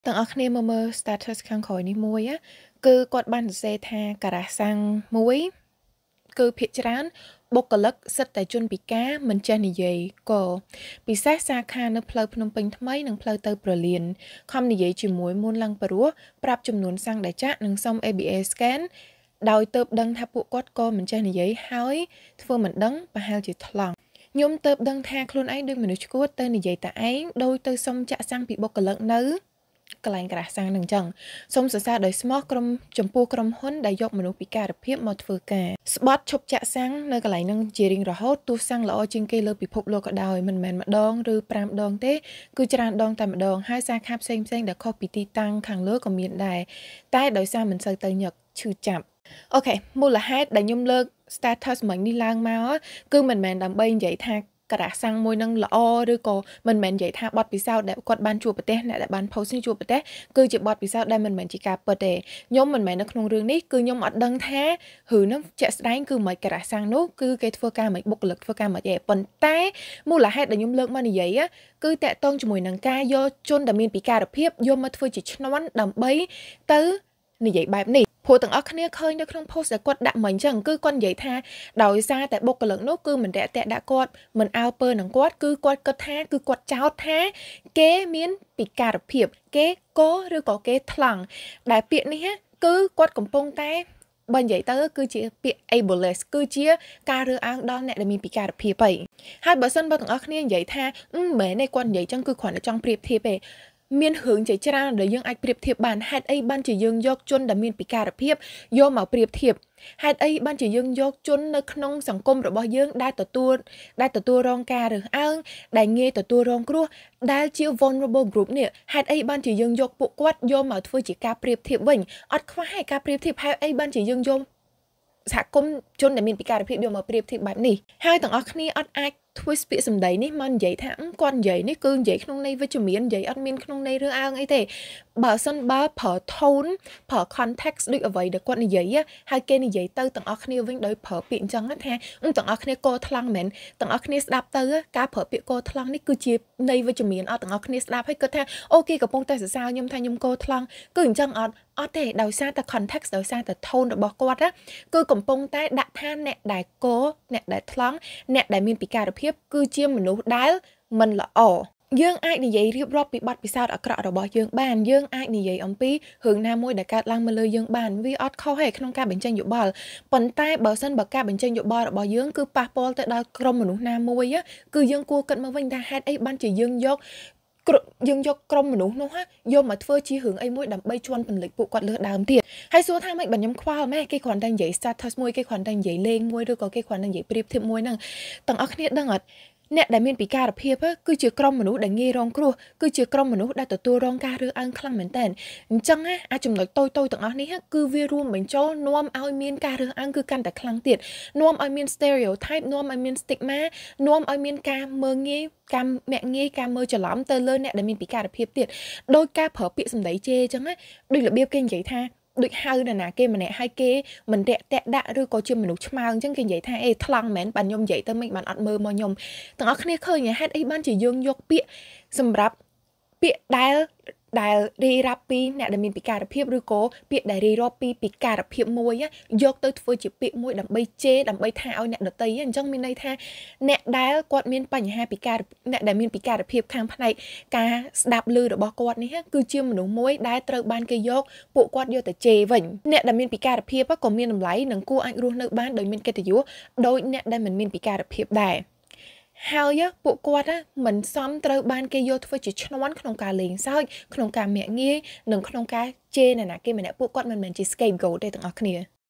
ទាំងអស់គ្នាមើល status ខាងក្រោយនេះមួយគឺគាត់បានសរសេរថាការ៉ាសាំងមួយគឺភាគច្រើនបុគ្គលិកសិតតែជនពិការមិនចេះនិយាយកពិសេសសាខានៅផ្លូវភ្នំពេញថ្មីនិងផ្លូវទៅប្រលានខំនិយាយជាមួយមុនឡើងព្រោះប្រាប់ចំនួនសាំងដែលចាក់និងសុំ ABA scan ដោយទៅដឹងថាពួកគាត់ក៏មិនចេះនិយាយហើយធ្វើមិនដឹងប្រហែលជាថ្លង់ខ្ញុំទៅដឹងថាខ្លួនឯងដូចមនុស្សឈួតទៅនិយាយតែឯងដោយទៅសុំចាក់សាំងពីបុគ្គលិកនៅកន្លែងក្រាស់សាំងនឹងចឹងសូមសរសើរដោយស្មោះក្រុមចំពោះក្រុមហ៊ុនដែលយកមនុស្សពិការភាពមកធ្វើការស្បត់ឈប់ចាក់សាំងនៅកន្លែងនឹងជារៀងរហូតទោះសាំងល្អជាងគេលើពិភពលោកក៏ដោយមិនមែនម្ដងឬ5ដងទេគឺច្រើនដងតែម្ដងហើយសាខាផ្សេងដែលខុសពីទីតាំងខាងលើក៏មានដែរតែដោយសារមិនសូវទៅញឹកឈឺចាប់អូខេមូលហេតុដែលខ្ញុំលើក status មិញនេះឡើងមកគឺមិនមែនដើម្បីនិយាយថាការ៉ាសាំងមួយនឹងល្អឬក៏មិនមែននិយាយថាបទពិសោធន៍ដែលគាត់បានជួបប្រទេសអ្នកដែលបាន post នេះជួបប្រទេសគឺជាបទពិសោធន៍ដែលមិនមែនជាការពិតទេខ្ញុំមិនមែននៅក្នុងរឿងនេះគឺខ្ញុំអត់ដឹងថារឿងនឹងជាក់ស្ដែងគឺមិនការ៉ាសាំងនោះគឺគេធ្វើការមិនបុគ្គលិកធ្វើការមិនទេប៉ុន្តែមូលហេតុដែលខ្ញុំលើកមកនិយាយគឺតាក់ទងជាមួយនឹងការយកជនដែលមានពិការភាពយកមកធ្វើជាឈ្នន់ដើម្បីទៅនិយាយបែបនេះព្រោះទាំងអស់គ្នាឃើញនៅក្នុង post ដែលគាត់ដាក់មកអញ្ចឹងគឺគាត់និយាយថាដោយសារតែបុគ្គលិកនោះគឺមិនរាក់ទាក់ដាក់គាត់មិនអើពើនឹងគាត់គឺគាត់គិតថាគឺគាត់ចោទថាគេមានពិការភាពគេកឬក៏គេថ្លង់ដែលពាក្យនេះគឺគាត់កំពុងតែបើនិយាយទៅគឺជាពាក្យ ableist គឺជាការរើសអើងដល់អ្នកដែលមានពិការភាពហើយបើសិនបើទាំងអស់គ្នានិយាយថាមិនមែនទេគាត់និយាយចឹងគឺគ្រាន់តែចង់ប្រៀបធៀបទេមានរឿងជាច្រើនដែលយើងអាចប្រៀបធៀបបានហេតុអីបានជាយើងយកជនដែលមានពិការភាពយកមកប្រៀបធៀបហេតុអីបានជាយើងយកជននៅក្នុងសង្គមរបស់យើងដែលទទួលរងការរើសអើងដែលងាយទទួលរងគ្រោះដែលជា vulnerable group នេះហេតុអីបានជាយើងយកពួកគាត់យកមកធ្វើជាការប្រៀបធៀបវិញអត់ខ្វះឯការប្រៀបធៀបហេតុអីបានជាយើងយកសហគមន៍ជនដែលមានពិការភាពយកមកប្រៀបធៀបបែបនេះហើយទាំងអស់គ្នាអត់អាចtwist ពាក្យសម្ដីនេះមកនិយាយថាគាត់និយាយនេះគឺនិយាយក្នុងន័យវិជ្ជមាននិយាយអត់មានក្នុងន័យរើសអើងអីទេបើសិនបើប្រើ tone ប្រើ context ដូចអ្វីដែលគាត់និយាយហើយគេនិយាយទៅទាំងអស់គ្នាវិញដោយប្រើពាក្យអញ្ចឹងថាទាំងអស់គ្នាកោថ្លង់មែនទាំងអស់គ្នាស្ដាប់ទៅការប្រើពាក្យកោថ្លង់នេះគឺជាន័យវិជ្ជមានអត់ទាំងអស់គ្នាស្ដាប់ហើយគិតថាអូគេកំពុងតែសរសើរខ្ញុំថាខ្ញុំកោថ្លង់គឺអញ្ចឹងអត់ទេដោយសារតែ context ដោយសារតែ tone របស់គាត់គឺកំពុងតែដាក់ថាអ្នកដែលកោអ្នកដែលថ្លង់អ្នកដែលមានពិការភាពគឺជាមនុស្សដែលមិនល្អយើងអាចនិយាយរៀបរាប់ពីបទពិសោធន៍អាក្រក់របស់យើងបានយើងអាចនិយាយអំពីរឿងណាមួយដែលកើតឡើងមកលើយើងបានវាអត់ខុសទេក្នុងការបញ្ចេញយោបល់ប៉ុន្តែបើសិនបើការបញ្ចេញយោបល់របស់យើងគឺប៉ះពាល់ទៅដល់ក្រុមមនុស្សណាមួយគឺយើងគួរគិតមកវិញថាហេតុអីបានជាយើងយកក្រុមមនុស្សនោះយកមកធ្វើជារឿងអីមួយដើម្បីជន់ពន្លិចពួកគាត់លើដើមទៀតហើយសួរថាម៉េចបើខ្ញុំខ្វល់ម៉េចគេគ្រាន់តែនិយាយ status មួយគេគ្រាន់តែនិយាយលេងមួយឬក៏គេគ្រាន់តែនិយាយប្រៀបធៀបមួយហ្នឹងទាំងអស់គ្នាដឹងអត់អ្នកដែលមានពិការភាពគឺជាក្រុមមនុស្សដែលងាយរងគ្រោះគឺជាក្រុមមនុស្សដែលទទួលរងការរើសអើងខ្លាំងមែនទែនអញ្ចឹងអាចចំណុចតូចទាំងអស់នេះគឺវារួមបញ្ចូលនាំឲ្យមានការរើសអើងគឺកាន់តែខ្លាំងទៀតនាំឲ្យមាន stereotype នាំឲ្យមាន stigma នាំឲ្យមានការមើលងាយការមាក់ងាយការមើលច្រឡំទៅលើអ្នកដែលមានពិការភាពទៀតដោយការប្រើពាក្យសម្ដីជេរអញ្ចឹងដូចរបៀបគេនិយាយថាដូចហៅនរណាគេម្នាក់ឲ្យគេមិនរាក់ទាក់ដាក់ឬក៏ជាមនុស្សឆ្មើងអញ្ចឹងគេនិយាយថាអេថ្លង់មែនបានខ្ញុំនិយាយទៅមិនបានអត់មើលមកខ្ញុំទាំងអស់គ្នាឃើញហេតុអីបានជាយើងយកពាក្យសម្រាប់ពាក្យដែលរៀបរាប់ពីអ្នកដែលមានពិការភាពឬក៏ពាក្យដែលរៀបរាប់ពីពិការភាពមួយយកទៅធ្វើជាពាក្យមួយដើម្បីជេរដើម្បីថាឲ្យអ្នកដទៃអញ្ចឹងមានន័យថាអ្នកដែលគាត់មានបញ្ហាពិការអ្នកដែលមានពិការភាពខាងផ្នែកការស្ដាប់ឮរបស់គាត់នេះគឺជាមនុស្សមួយដែលត្រូវបានគេយកពួកគាត់យកទៅជេរវិញអ្នកដែលមានពិការភាពក៏មានតម្លៃនិងគួរអាចរស់នៅបានដោយមានកិត្តិយសដោយអ្នកដែលមិនមានពិការភាពដែរហើយពួកគាត់មិនសមត្រូវបានគេយកធ្វើជាឈ្នន់ក្នុងការលេងសើចក្នុងការមាក់ងាយនិងក្នុងការជេរអ្នកណាគេម្នាក់ពួកគាត់មិនមែនជា scapegoat ទេទាំងអស់គ្នា